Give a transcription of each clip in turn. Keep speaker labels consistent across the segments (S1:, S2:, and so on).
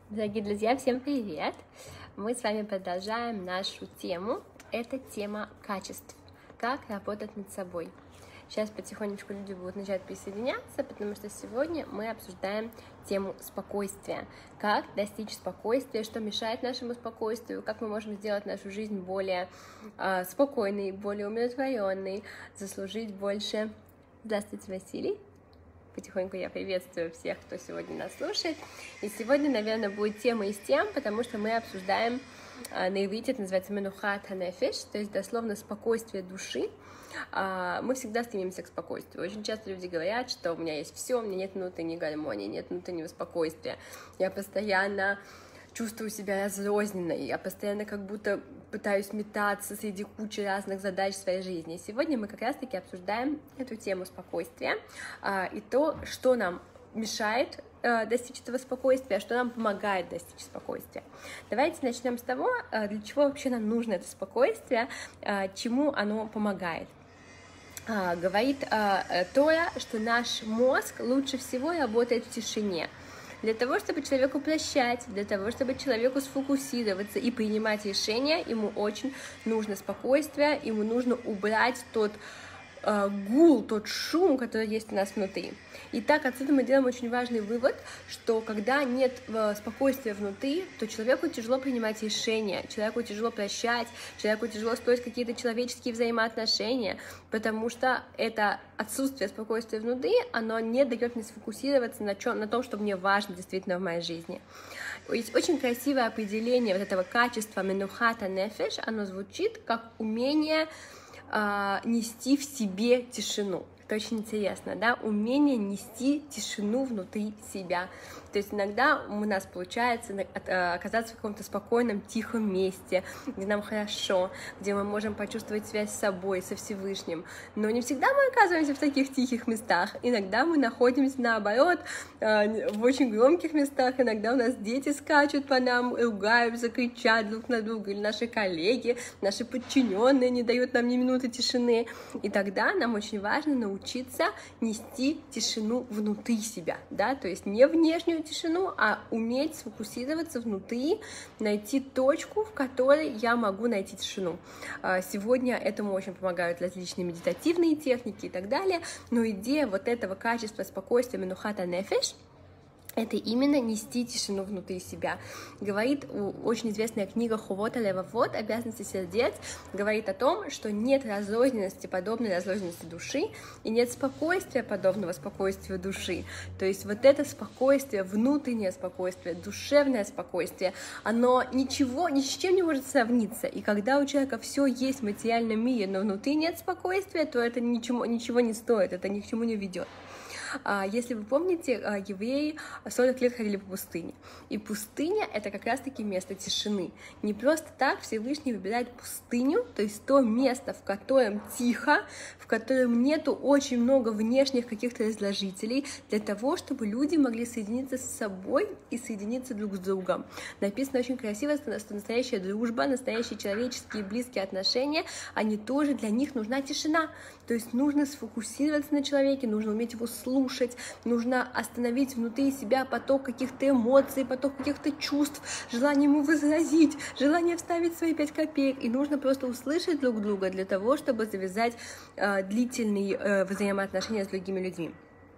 S1: Дорогие друзья, всем привет! Мы с вами продолжаем нашу тему. Это тема качеств. Как работать над собой. Сейчас потихонечку люди будут начать присоединяться, потому что сегодня мы обсуждаем тему спокойствия. Как достичь спокойствия, что мешает нашему спокойствию, как мы можем сделать нашу жизнь более спокойной, более умиротворенной, заслужить больше. Здравствуйте, Василий! Потихоньку я приветствую всех, кто сегодня нас слушает. И сегодня, наверное, будет тема из тем, потому что мы обсуждаем, на иврите это называется «менухат ханефеш», то есть дословно спокойствие души. Мы всегда стремимся к спокойствию. Очень часто люди говорят, что у меня есть все, у меня нет внутренней гармонии, нет внутреннего спокойствия. Я постоянно чувствую себя разрозненной, я постоянно как будто пытаюсь метаться среди кучи разных задач в своей жизни. И сегодня мы как раз-таки обсуждаем эту тему спокойствия и то, что нам мешает достичь этого спокойствия, что нам помогает достичь спокойствия. Давайте начнем с того, для чего вообще нам нужно это спокойствие, чему оно помогает. Говорит Тора, что наш мозг лучше всего работает в тишине. Для того, чтобы человеку прощать, для того, чтобы человеку сфокусироваться и принимать решения, ему очень нужно спокойствие, ему нужно убрать тот гул, тот шум, который есть у нас внутри. Итак, отсюда мы делаем очень важный вывод, что когда нет спокойствия внутри, то человеку тяжело принимать решения, человеку тяжело прощать, человеку тяжело строить какие-то человеческие взаимоотношения, потому что это отсутствие спокойствия внутри, оно не дает мне сфокусироваться на том, что мне важно действительно в моей жизни. Есть очень красивое определение вот этого качества менухат ханефеш, оно звучит как умение нести в себе тишину. Это очень интересно, да, умение нести тишину внутри себя. То есть иногда у нас получается оказаться в каком-то спокойном, тихом месте, где нам хорошо, где мы можем почувствовать связь с собой, со Всевышним. Но не всегда мы оказываемся в таких тихих местах. Иногда мы находимся, наоборот, в очень громких местах. Иногда у нас дети скачут по нам, ругаются, кричат друг на друга, или наши коллеги, наши подчиненные не дают нам ни минуты тишины. И тогда нам очень важно научиться нести тишину внутри себя, да, то есть не внешнюю тишину, а уметь сфокусироваться внутри, найти точку, в которой я могу найти тишину. Сегодня этому очень помогают различные медитативные техники и так далее, но идея вот этого качества спокойствия менухат ханефеш — это именно нести тишину внутри себя. Говорит очень известная книга Ховот алевавот, обязанности сердец, говорит о том, что нет разрозненности, подобной разрозненности души, и нет спокойствия, подобного спокойствию души. То есть вот это спокойствие, внутреннее спокойствие, душевное спокойствие, оно ни с чем не может сравниться. И когда у человека все есть в материальном мире, но внутри нет спокойствия, то это ничего не стоит, это ни к чему не ведет. Если вы помните, евреи 40 лет ходили по пустыне. И пустыня — это как раз-таки место тишины. Не просто так Всевышний выбирает пустыню, то есть то место, в котором тихо, в котором нету очень много внешних каких-то раздражителей, для того, чтобы люди могли соединиться с собой и соединиться друг с другом. Написано очень красиво, что настоящая дружба, настоящие человеческие близкие отношения, они тоже, для них нужна тишина. То есть нужно сфокусироваться на человеке, нужно уметь его слушать, нужно остановить внутри себя поток каких-то эмоций, поток каких-то чувств, желание ему возразить, желание вставить свои 5 копеек. И нужно просто услышать друг друга для того, чтобы завязать длительные взаимоотношения с другими людьми.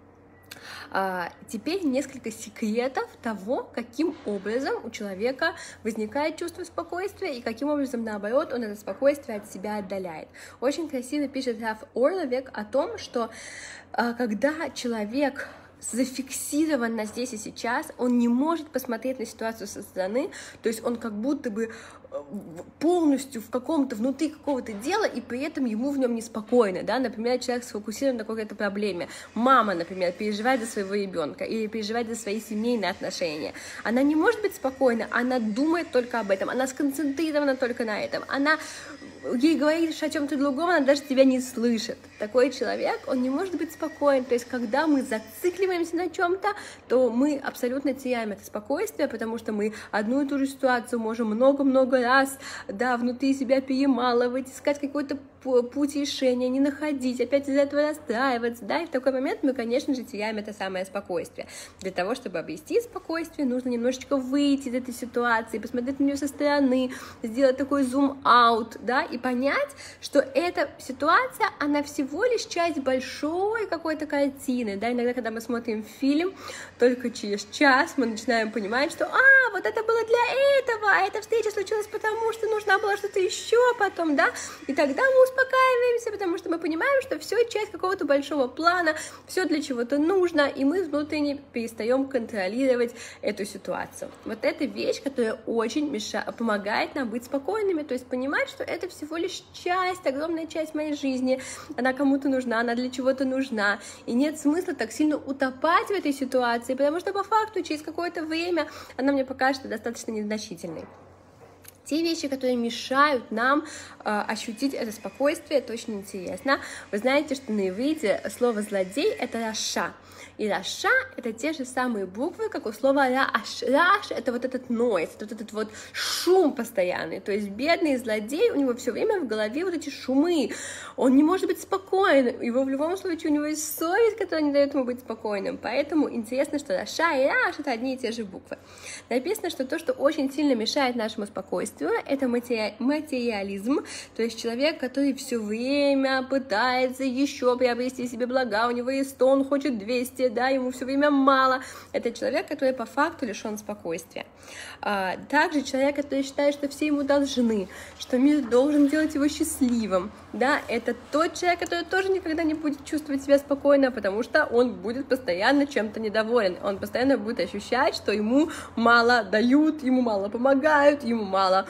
S1: Теперь несколько секретов того, каким образом у человека возникает чувство спокойствия и каким образом, наоборот, он это спокойствие от себя отдаляет. Очень красиво пишет Раф Орловек о том, что когда человек зафиксирован на здесь и сейчас, он не может посмотреть на ситуацию со стороны, то есть он как будто бы полностью в каком-то, внутри какого-то дела, и при этом ему в нем неспокойно, да, например, человек сфокусирован на какой-то проблеме, мама, например, переживает за своего ребенка или переживает за свои семейные отношения, она не может быть спокойна, она думает только об этом, она сконцентрирована только на этом, она ей говоришь о чем-то другом, она даже тебя не слышит. Такой человек, он не может быть спокоен. То есть, когда мы зацикливаемся на чем-то, то мы абсолютно теряем это спокойствие, потому что мы одну и ту же ситуацию можем много-много раз, да, внутри себя перемалывать, искать какой-то путь решения, не находить, опять из-за этого расстраиваться, да, и в такой момент мы, конечно же, теряем это самое спокойствие. Для того, чтобы обрести спокойствие, нужно немножечко выйти из этой ситуации, посмотреть на нее со стороны, сделать такой зум-аут, да, и понять, что эта ситуация, она всего лишь часть большой какой-то картины, да, иногда, когда мы смотрим фильм, только через час мы начинаем понимать, что, вот это было для этого, а эта встреча случилась потому, что нужна была что-то еще потом, да, и тогда мы успокаиваемся, потому что мы понимаем, что все часть какого-то большого плана, все для чего-то нужно, и мы внутренне перестаем контролировать эту ситуацию. Вот это вещь, которая очень помогает нам быть спокойными, то есть понимать, что это всего лишь часть, огромная часть моей жизни, она кому-то нужна, она для чего-то нужна, и нет смысла так сильно утопать в этой ситуации, потому что по факту через какое-то время она мне покажется достаточно незначительной. Те вещи, которые мешают нам ощутить это спокойствие, это очень интересно. Вы знаете, что на иврите слово «злодей» — это «раша». И «раша» — это те же самые буквы, как у слова «раш». «Раш» — это вот этот нойз, вот этот вот шум постоянный. То есть бедный злодей, у него все время в голове вот эти шумы. Он не может быть спокоен. Его в любом случае, у него есть совесть, которая не дает ему быть спокойным. Поэтому интересно, что «раша» и «раш» — это одни и те же буквы. Написано, что то, что очень сильно мешает нашему спокойствию, это материализм, то есть человек, который все время пытается еще приобрести себе блага, у него есть 100, он хочет 200, да, ему все время мало. Это человек, который по факту лишен спокойствия. Также человек, который считает, что все ему должны, что мир должен делать его счастливым, да, это тот человек, который тоже никогда не будет чувствовать себя спокойно, потому что он будет постоянно чем-то недоволен, он постоянно будет ощущать, что ему мало дают, ему мало помогают, ему мало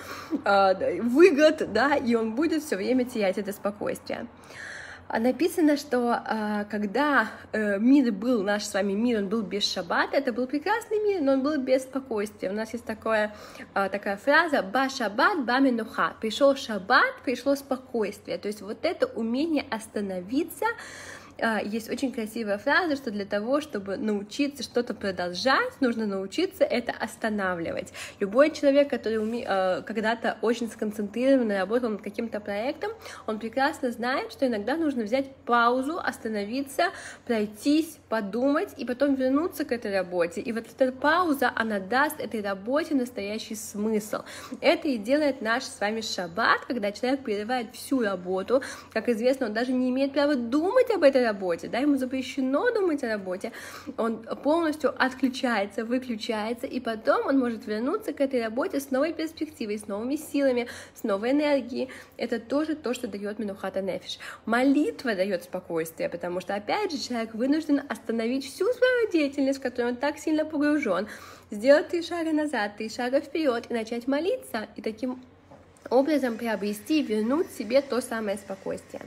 S1: выгод, да, и он будет все время терять это спокойствие. Написано, что когда мир был, наш с вами мир, он был без шаббата, это был прекрасный мир, но он был без спокойствия. У нас есть такая фраза «ба шаббат, ба менуха». Пришел шаббат, пришло спокойствие. То есть вот это умение остановиться. Есть очень красивая фраза, что для того, чтобы научиться что-то продолжать, нужно научиться это останавливать. Любой человек, который когда-то очень сконцентрированно работал над каким-то проектом, он прекрасно знает, что иногда нужно взять паузу, остановиться, пройтись, подумать и потом вернуться к этой работе. И вот эта пауза, она даст этой работе настоящий смысл. Это и делает наш с вами шаббат, когда человек прерывает всю работу. Как известно, он даже не имеет права думать об этой работе, да, ему запрещено думать о работе, он полностью отключается, выключается, и потом он может вернуться к этой работе с новой перспективой, с новыми силами, с новой энергией. Это тоже то, что дает менухат нефеш. Молитва дает спокойствие, потому что, опять же, человек вынужден остановить всю свою деятельность, в которую он так сильно погружен, сделать 3 шага назад, 3 шага вперед и начать молиться, и таким образом приобрести и вернуть себе то самое спокойствие.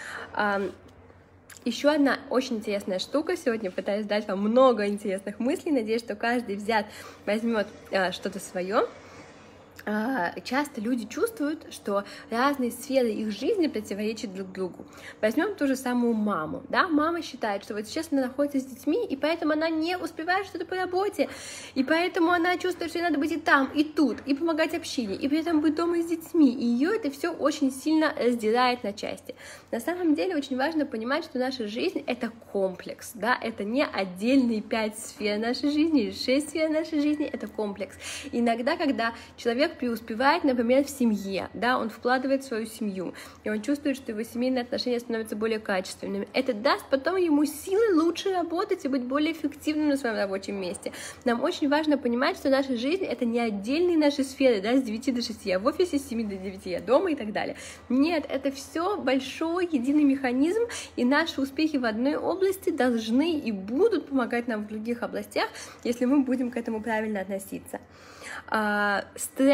S1: Еще одна очень интересная штука. Сегодня пытаюсь дать вам много интересных мыслей. Надеюсь, что каждый возьмет что-то свое. Часто люди чувствуют, что разные сферы их жизни противоречат друг другу. Возьмем ту же самую маму, да, мама считает, что вот сейчас она находится с детьми, и поэтому она не успевает что-то по работе, и поэтому она чувствует, что ей надо быть и там, и тут, и помогать общине, и при этом быть дома с детьми, и ее это все очень сильно раздирает на части. На самом деле очень важно понимать, что наша жизнь — это комплекс, да, это не отдельные 5 сфер нашей жизни, или 6 сфер нашей жизни, это комплекс. И иногда, когда человек преуспевает, например, в семье, да, он вкладывает в свою семью, и он чувствует, что его семейные отношения становятся более качественными. Это даст потом ему силы лучше работать и быть более эффективным на своем рабочем месте. Нам очень важно понимать, что наша жизнь — это не отдельные наши сферы, да, с 9 до 6 я в офисе, с 7 до 9 я дома и так далее. Нет, это все большой единый механизм, и наши успехи в одной области должны и будут помогать нам в других областях, если мы будем к этому правильно относиться. Стресс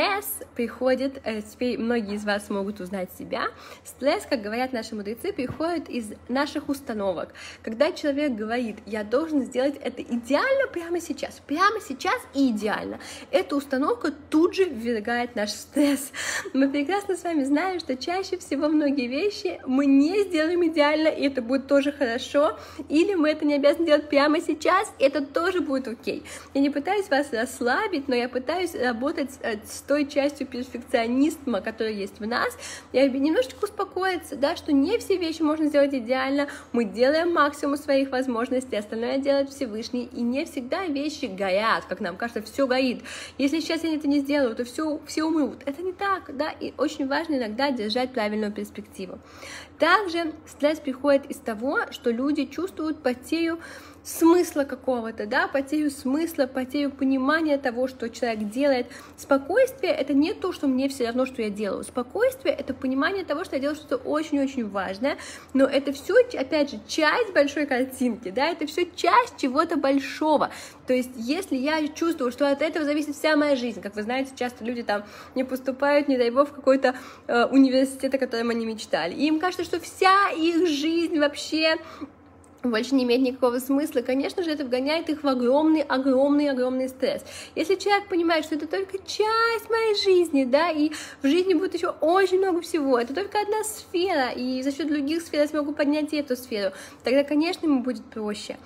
S1: стресс приходит, теперь многие из вас могут узнать себя, стресс, как говорят наши мудрецы, приходит из наших установок. Когда человек говорит, я должен сделать это идеально прямо сейчас и идеально, эта установка тут же ввергает наш стресс. Мы прекрасно с вами знаем, что чаще всего многие вещи мы не сделаем идеально, и это будет тоже хорошо, или мы это не обязаны делать прямо сейчас, и это тоже будет окей. Я не пытаюсь вас расслабить, но я пытаюсь работать с той частью перфекционизма, которая есть в нас, и немножечко успокоиться, да, что не все вещи можно сделать идеально, мы делаем максимум своих возможностей, остальное делает Всевышний, и не всегда вещи горят, как нам кажется, все горит. Если сейчас я это не сделаю, то все умрут. Это не так, да, и очень важно иногда держать правильную перспективу. Также стресс приходит из того, что люди чувствуют потерю смысла какого-то, да, потерю смысла, потерю понимания того, что человек делает. Спокойствие — это не то, что мне все равно, что я делаю. Спокойствие — это понимание того, что я делаю что-то очень-очень важное, но это все, опять же, часть большой картинки, да, это все часть чего-то большого. То есть, если я чувствую, что от этого зависит вся моя жизнь, как вы знаете, часто люди там не поступают, не дай бог, в какой-то университет, о котором они мечтали, и им кажется, что вся их жизнь вообще больше не имеет никакого смысла, конечно же, это вгоняет их в огромный стресс. Если человек понимает, что это только часть моей жизни, да, и в жизни будет еще очень много всего, это только одна сфера, и за счет других сфер я смогу поднять и эту сферу, тогда, конечно, ему будет проще.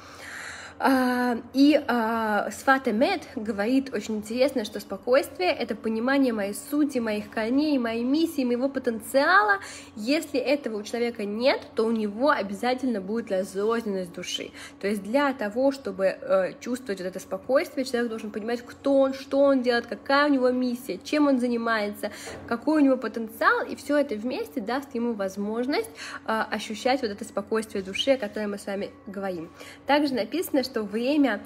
S1: Сфат Эмет говорит очень интересно, что спокойствие — это понимание моей сути, моих корней, моей миссии, моего потенциала. Если этого у человека нет, то у него обязательно будет разрозненность души. То есть для того, чтобы чувствовать вот это спокойствие, человек должен понимать, кто он, что он делает, какая у него миссия, чем он занимается, какой у него потенциал, и все это вместе даст ему возможность ощущать вот это спокойствие души, о котором мы с вами говорим. Также написано, что время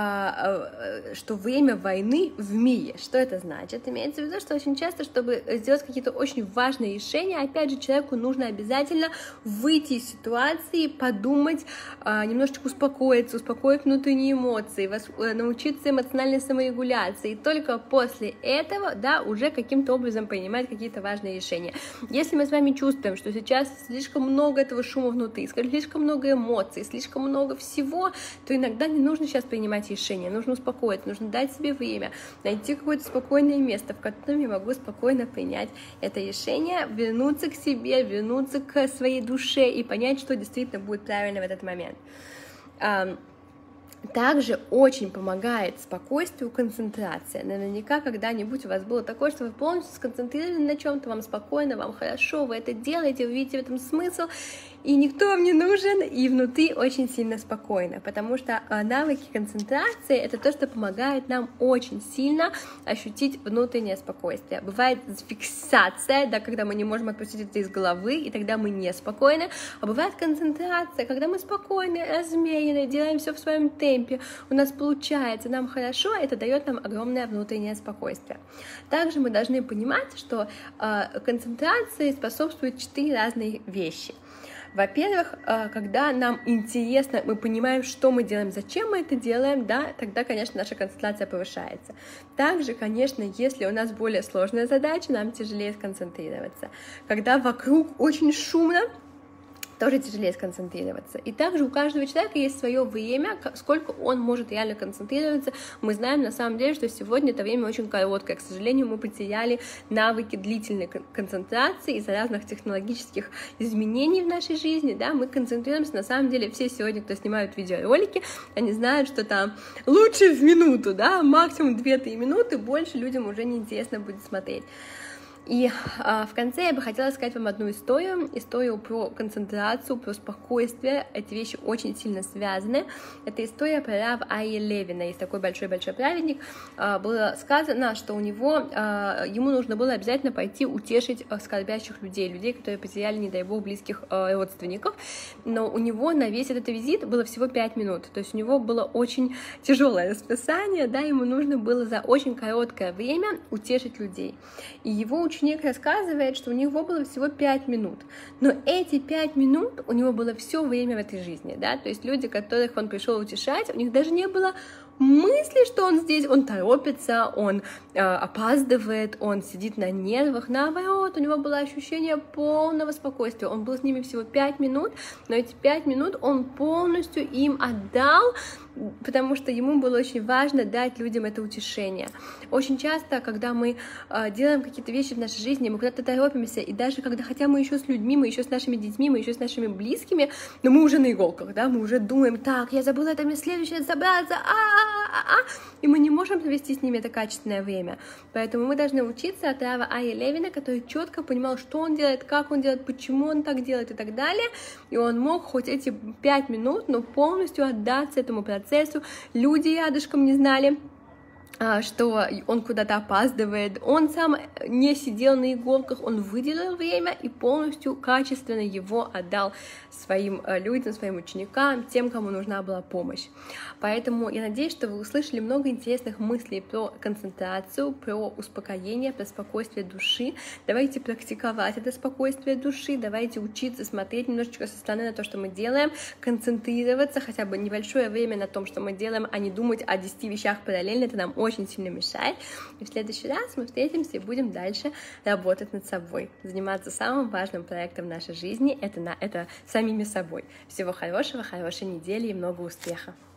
S1: войны в мире. Что это значит? Имеется в виду, что очень часто, чтобы сделать какие-то очень важные решения, опять же, человеку нужно обязательно выйти из ситуации, подумать, немножечко успокоиться, успокоить внутренние эмоции, научиться эмоциональной саморегуляции, и только после этого, да, уже каким-то образом принимать какие-то важные решения. Если мы с вами чувствуем, что сейчас слишком много этого шума внутри, слишком много эмоций, слишком много всего, то иногда не нужно сейчас принимать решения, нужно успокоиться, нужно дать себе время, найти какое-то спокойное место, в котором я могу спокойно принять это решение, вернуться к себе, вернуться к своей душе и понять, что действительно будет правильно в этот момент. Также очень помогает спокойствию концентрация. Наверняка когда-нибудь у вас было такое, что вы полностью сконцентрированы на чем-то, вам спокойно, вам хорошо, вы это делаете, вы видите в этом смысл, и никто вам не нужен, и внутри очень сильно спокойно, потому что навыки концентрации — это то, что помогает нам очень сильно ощутить внутреннее спокойствие. Бывает фиксация, да, когда мы не можем отпустить это из головы, и тогда мы неспокойны, а бывает концентрация, когда мы спокойны, размеренно, делаем все в своем темпе, у нас получается, нам хорошо, это дает нам огромное внутреннее спокойствие. Также мы должны понимать, что концентрации способствуют 4 разные вещи. Во-первых, когда нам интересно, мы понимаем, что мы делаем, зачем мы это делаем, да, тогда, конечно, наша концентрация повышается. Также, конечно, если у нас более сложная задача, нам тяжелее сконцентрироваться. Когда вокруг очень шумно, тоже тяжелее сконцентрироваться. И также у каждого человека есть свое время, сколько он может реально концентрироваться. Мы знаем на самом деле, что сегодня это время очень короткое. К сожалению, мы потеряли навыки длительной концентрации из-за разных технологических изменений в нашей жизни. Да? Мы концентрируемся, на самом деле, все сегодня, кто снимают видеоролики, они знают, что там лучше в минуту, да? Максимум 2-3 минуты, больше людям уже неинтересно будет смотреть. И в конце я бы хотела сказать вам одну историю про концентрацию, про спокойствие. Эти вещи очень сильно связаны. Это история про Рав Арье Левина. Есть такой большой-большой праведник. Было сказано, что ему нужно было обязательно пойти утешить скорбящих людей, которые потеряли, не дай бог, близких родственников. Но у него на весь этот визит было всего 5 минут. То есть у него было очень тяжелое расписание, да, ему нужно было за очень короткое время утешить людей. И его ученик рассказывает, что у него было всего 5 минут, но эти 5 минут у него было все время в этой жизни, да, то есть люди, которых он пришел утешать, у них даже не было мысли, что он здесь, он торопится, он опаздывает, он сидит на нервах. Наоборот, у него было ощущение полного спокойствия. Он был с ними всего 5 минут, но эти 5 минут он полностью им отдал, потому что ему было очень важно дать людям это утешение. Очень часто, когда мы делаем какие-то вещи в нашей жизни, мы куда-то торопимся, и даже когда, хотя мы еще с людьми, мы еще с нашими детьми, мы еще с нашими близкими, но мы уже на иголках, да, мы уже думаем, так, я забыла это, мне следующее забраться, и мы не можем провести с ними это качественное время. Поэтому мы должны учиться от Рава Арье Левина, который четко понимал, что он делает, как он делает, почему он так делает и так далее, и он мог хоть эти 5 минут, но полностью отдаться этому процессу. Люди рядышком не знали, что он куда-то опаздывает, он сам не сидел на иголках, он выделил время и полностью качественно его отдал своим людям, своим ученикам, тем, кому нужна была помощь. Поэтому я надеюсь, что вы услышали много интересных мыслей про концентрацию, про успокоение, про спокойствие души. Давайте практиковать это спокойствие души, давайте учиться смотреть немножечко со стороны на то, что мы делаем, концентрироваться хотя бы небольшое время на том, что мы делаем, а не думать о 10 вещах параллельно, это нам очень сильно мешает. И в следующий раз мы встретимся и будем дальше работать над собой, заниматься самым важным проектом нашей жизни, это самими собой. Всего хорошего, хорошей недели и много успеха!